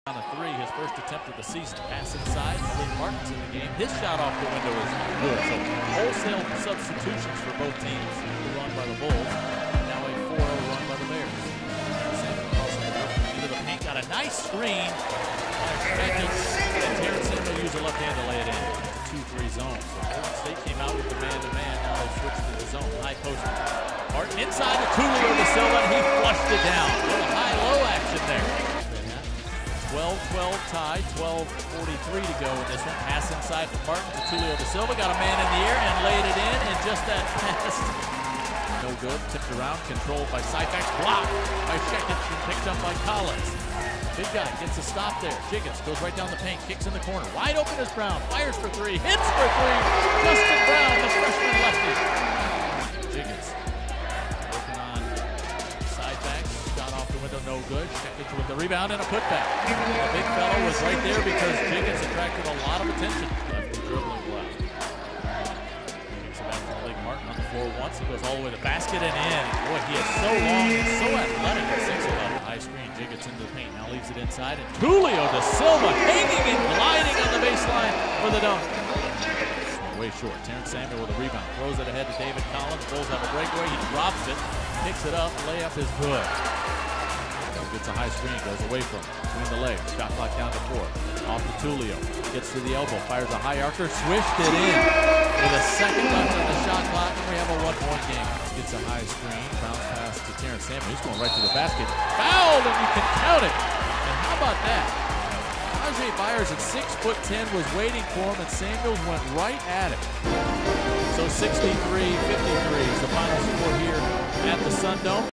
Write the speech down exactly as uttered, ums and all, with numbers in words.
On a three, his first attempt of the season. Pass inside. Malik Martin's in the game. His shot off the window is good. So wholesale substitutions for both teams. Run by the Bulls. Now a four oh run by the Bears. Into the paint. Got a nice screen. And Terrence Samuel used a left hand to lay it in. two three zone. So Golden State came out with the man-to-man. Now they switched to the zone. High post. Martin inside the Tulio to Silva. And he flushed it down. A little high-low action there. twelve twelve tie, twelve forty-three to go in this one. Pass inside to Martin to Tulio de Silva. Got a man in the air and laid it in, and just that fast. No good. Tipped around, controlled by Syfax. Blocked by Shekic and picked up by Collins. Big guy gets a stop there. Jiggins goes right down the paint, kicks in the corner. Wide open is Brown. Fires for three, hits for three. Justin Brown, the freshman lefty. Jiggins working on Syfax. Shot off the window, no good. Shekic with the rebound and a putback. The big fellow was right there because Jiggins attracted a lot of attention. Lefty dribbling left. Kicks it back to Malik Martin on the floor once. He goes all the way to the basket and in. Boy, he is so long and so athletic at six eleven. High screen, Jiggins into the paint. Now leaves it inside. And Tulio de Silva hanging and gliding on the baseline for the dunk. Way short. Terrence Samuel with a rebound. Throws it ahead to David Collins. Bulls have a breakaway. He drops it. Picks it up. Layup is good. Gets a high screen, goes away from it, between the legs. Shot clock down to four. Off to Tulio. Gets to the elbow, fires a high arcer, swished it in. With a second left on the shot clock, and we have a one-point game. Gets a high screen, bounce pass to Terrence Samuel. He's going right to the basket. Fouled, and you can count it. And how about that? Ajay Byers at six foot ten was waiting for him, and Samuels went right at it. So sixty-three fifty-three is the final score here at the Sun Dome.